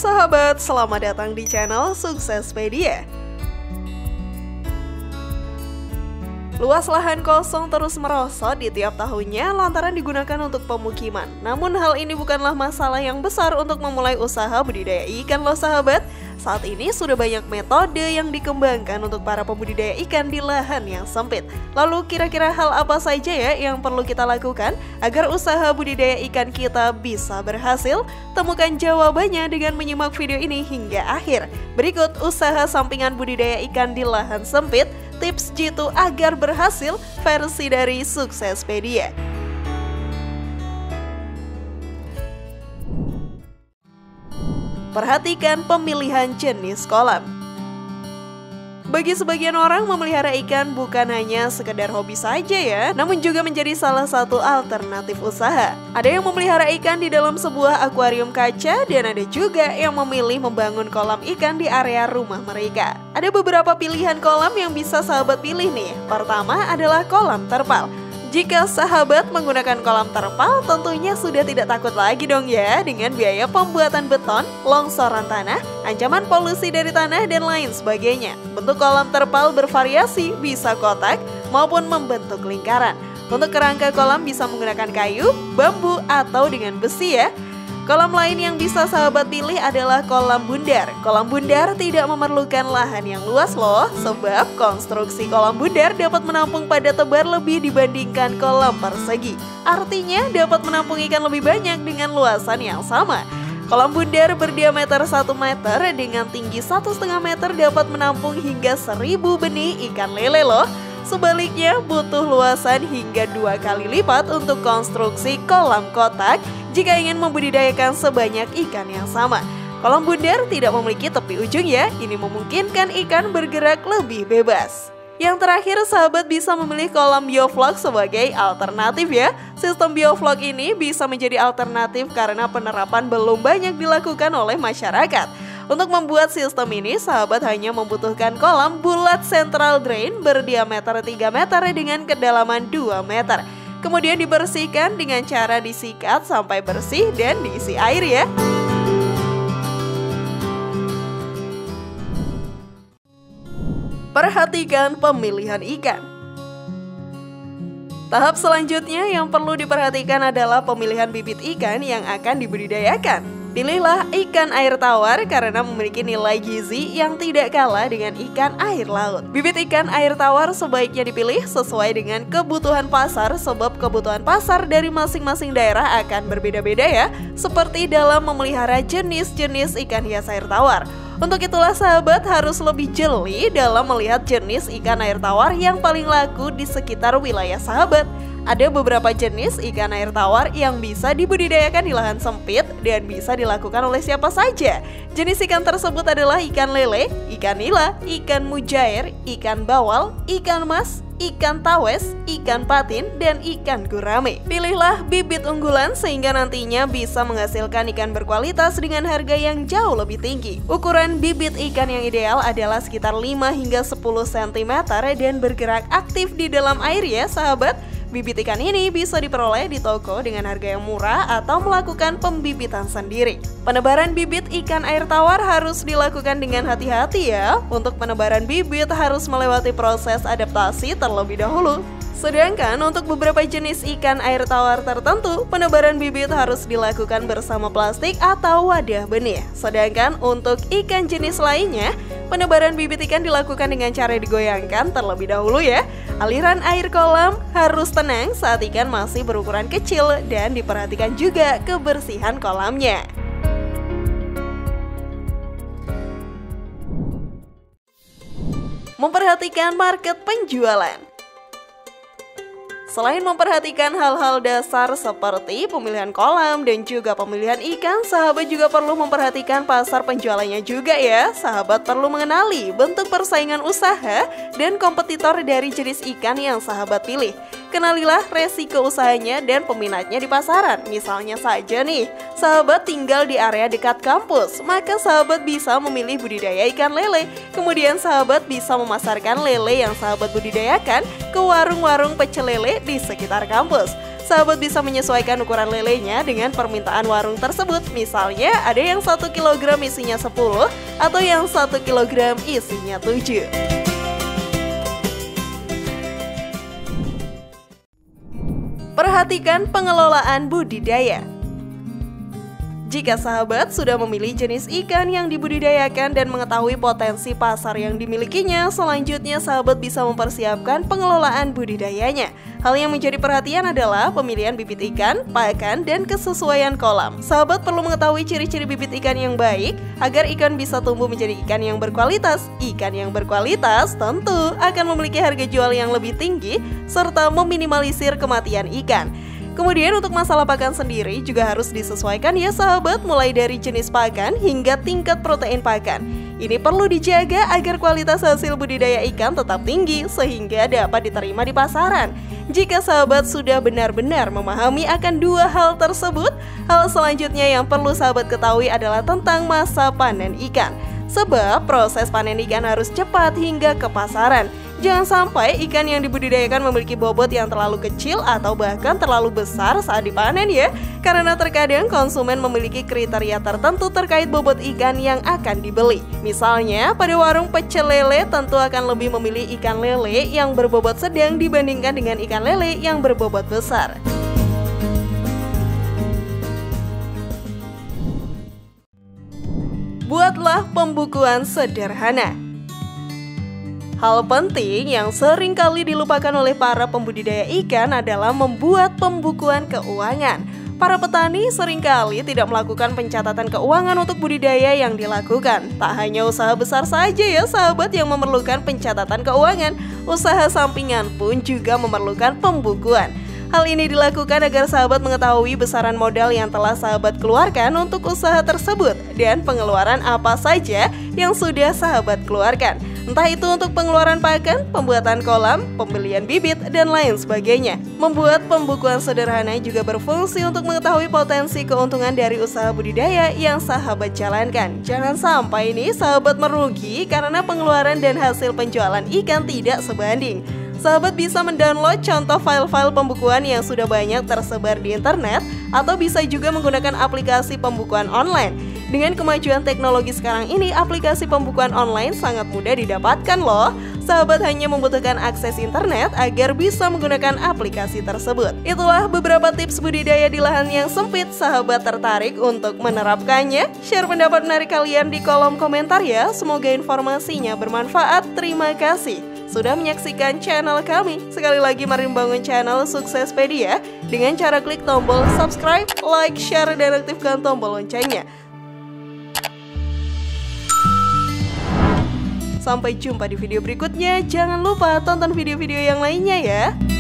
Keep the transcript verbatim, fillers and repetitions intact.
sahabat, selamat datang di channel Suksespedia. Luas lahan kosong terus merosot di tiap tahunnya lantaran digunakan untuk pemukiman. Namun hal ini bukanlah masalah yang besar untuk memulai usaha budidaya ikan loh sahabat. Saat ini sudah banyak metode yang dikembangkan untuk para pembudidaya ikan di lahan yang sempit. Lalu kira-kira hal apa saja ya yang perlu kita lakukan agar usaha budidaya ikan kita bisa berhasil? Temukan jawabannya dengan menyimak video ini hingga akhir. Berikut usaha sampingan budidaya ikan di lahan sempit, tips jitu agar berhasil versi dari Suksespedia. Perhatikan pemilihan jenis kolam. Bagi sebagian orang, memelihara ikan bukan hanya sekedar hobi saja ya, namun juga menjadi salah satu alternatif usaha. Ada yang memelihara ikan di dalam sebuah akuarium kaca, dan ada juga yang memilih membangun kolam ikan di area rumah mereka. Ada beberapa pilihan kolam yang bisa sahabat pilih nih. Pertama adalah kolam terpal. Jika sahabat menggunakan kolam terpal, tentunya sudah tidak takut lagi dong ya dengan biaya pembuatan beton, longsoran tanah, ancaman polusi dari tanah, dan lain sebagainya. Bentuk kolam terpal bervariasi, bisa kotak maupun membentuk lingkaran. Untuk kerangka kolam bisa menggunakan kayu, bambu, atau dengan besi ya. Kolam lain yang bisa sahabat pilih adalah kolam bundar. Kolam bundar tidak memerlukan lahan yang luas loh, sebab konstruksi kolam bundar dapat menampung pada tebar lebih dibandingkan kolam persegi. Artinya dapat menampung ikan lebih banyak dengan luasan yang sama. Kolam bundar berdiameter satu meter dengan tinggi satu setengah meter dapat menampung hingga seribu benih ikan lele loh. Sebaliknya butuh luasan hingga dua kali lipat untuk konstruksi kolam kotak jika ingin membudidayakan sebanyak ikan yang sama. Kolam bundar tidak memiliki tepi ujung ya, ini memungkinkan ikan bergerak lebih bebas. Yang terakhir, sahabat bisa memilih kolam bioflok sebagai alternatif ya. Sistem bioflok ini bisa menjadi alternatif karena penerapan belum banyak dilakukan oleh masyarakat. Untuk membuat sistem ini, sahabat hanya membutuhkan kolam bulat central drain berdiameter tiga meter dengan kedalaman dua meter. Kemudian dibersihkan dengan cara disikat sampai bersih dan diisi air ya. Perhatikan pemilihan ikan. Tahap selanjutnya yang perlu diperhatikan adalah pemilihan bibit ikan yang akan dibudidayakan. Pilihlah ikan air tawar karena memiliki nilai gizi yang tidak kalah dengan ikan air laut. Bibit ikan air tawar sebaiknya dipilih sesuai dengan kebutuhan pasar, sebab kebutuhan pasar dari masing-masing daerah akan berbeda-beda ya, seperti dalam memelihara jenis-jenis ikan hias air tawar. Untuk itulah sahabat harus lebih jeli dalam melihat jenis ikan air tawar yang paling laku di sekitar wilayah sahabat. Ada beberapa jenis ikan air tawar yang bisa dibudidayakan di lahan sempit dan bisa dilakukan oleh siapa saja. Jenis ikan tersebut adalah ikan lele, ikan nila, ikan mujair, ikan bawal, ikan mas, ikan tawes, ikan patin, dan ikan gurame. Pilihlah bibit unggulan sehingga nantinya bisa menghasilkan ikan berkualitas dengan harga yang jauh lebih tinggi. Ukuran bibit ikan yang ideal adalah sekitar lima hingga sepuluh sentimeter dan bergerak aktif di dalam air ya sahabat. Bibit ikan ini bisa diperoleh di toko dengan harga yang murah atau melakukan pembibitan sendiri. Penebaran bibit ikan air tawar harus dilakukan dengan hati-hati ya. Untuk penebaran bibit harus melewati proses adaptasi terlebih dahulu. Sedangkan untuk beberapa jenis ikan air tawar tertentu, penebaran bibit harus dilakukan bersama plastik atau wadah benih. Sedangkan untuk ikan jenis lainnya, penebaran bibit ikan dilakukan dengan cara digoyangkan terlebih dahulu ya. Aliran air kolam harus tenang saat ikan masih berukuran kecil dan diperhatikan juga kebersihan kolamnya. Memperhatikan market penjualan. Selain memperhatikan hal-hal dasar seperti pemilihan kolam dan juga pemilihan ikan, sahabat juga perlu memperhatikan pasar penjualannya juga ya. Sahabat perlu mengenali bentuk persaingan usaha dan kompetitor dari jenis ikan yang sahabat pilih. Kenalilah resiko usahanya dan peminatnya di pasaran. Misalnya saja nih, sahabat tinggal di area dekat kampus, maka sahabat bisa memilih budidaya ikan lele. Kemudian sahabat bisa memasarkan lele yang sahabat budidayakan ke warung-warung pecel lele di sekitar kampus. sahabat bisa menyesuaikan ukuran lelenya dengan permintaan warung tersebut. Misalnya ada yang satu kilogram isinya sepuluh atau yang satu kilogram isinya tujuh. Perhatikan pengelolaan budidaya. Jika sahabat sudah memilih jenis ikan yang dibudidayakan dan mengetahui potensi pasar yang dimilikinya, selanjutnya sahabat bisa mempersiapkan pengelolaan budidayanya. Hal yang menjadi perhatian adalah pemilihan bibit ikan, pakan, dan kesesuaian kolam. Sahabat perlu mengetahui ciri-ciri bibit ikan yang baik agar ikan bisa tumbuh menjadi ikan yang berkualitas. Ikan yang berkualitas tentu akan memiliki harga jual yang lebih tinggi serta meminimalisir kematian ikan. Kemudian untuk masalah pakan sendiri juga harus disesuaikan ya sahabat, mulai dari jenis pakan hingga tingkat protein pakan. Ini perlu dijaga agar kualitas hasil budidaya ikan tetap tinggi sehingga dapat diterima di pasaran. Jika sahabat sudah benar-benar memahami akan dua hal tersebut, hal selanjutnya yang perlu sahabat ketahui adalah tentang masa panen ikan. Sebab proses panen ikan harus cepat hingga ke pasaran. Jangan sampai ikan yang dibudidayakan memiliki bobot yang terlalu kecil atau bahkan terlalu besar saat dipanen ya. Karena terkadang konsumen memiliki kriteria tertentu terkait bobot ikan yang akan dibeli. Misalnya pada warung pecel lele tentu akan lebih memilih ikan lele yang berbobot sedang dibandingkan dengan ikan lele yang berbobot besar. Buatlah pembukuan sederhana. Hal penting yang sering kali dilupakan oleh para pembudidaya ikan adalah membuat pembukuan keuangan. Para petani seringkali tidak melakukan pencatatan keuangan untuk budidaya yang dilakukan. Tak hanya usaha besar saja ya sahabat yang memerlukan pencatatan keuangan, usaha sampingan pun juga memerlukan pembukuan. Hal ini dilakukan agar sahabat mengetahui besaran modal yang telah sahabat keluarkan untuk usaha tersebut dan pengeluaran apa saja yang sudah sahabat keluarkan. Entah itu untuk pengeluaran pakan, pembuatan kolam, pembelian bibit, dan lain sebagainya. Membuat pembukuan sederhana juga berfungsi untuk mengetahui potensi keuntungan dari usaha budidaya yang sahabat jalankan. Jangan sampai ini sahabat merugi karena pengeluaran dan hasil penjualan ikan tidak sebanding. Sahabat bisa mendownload contoh file-file pembukuan yang sudah banyak tersebar di internet atau bisa juga menggunakan aplikasi pembukuan online. Dengan kemajuan teknologi sekarang ini, aplikasi pembukuan online sangat mudah didapatkan loh. Sahabat hanya membutuhkan akses internet agar bisa menggunakan aplikasi tersebut. Itulah beberapa tips budidaya di lahan yang sempit. Sahabat tertarik untuk menerapkannya? Share pendapat menarik kalian di kolom komentar ya. Semoga informasinya bermanfaat. Terima kasih sudah menyaksikan channel kami. Sekali lagi mari membangun channel Suksespedia dengan cara klik tombol subscribe, like, share, dan aktifkan tombol loncengnya. Sampai jumpa di video berikutnya. Jangan lupa tonton video-video yang lainnya ya.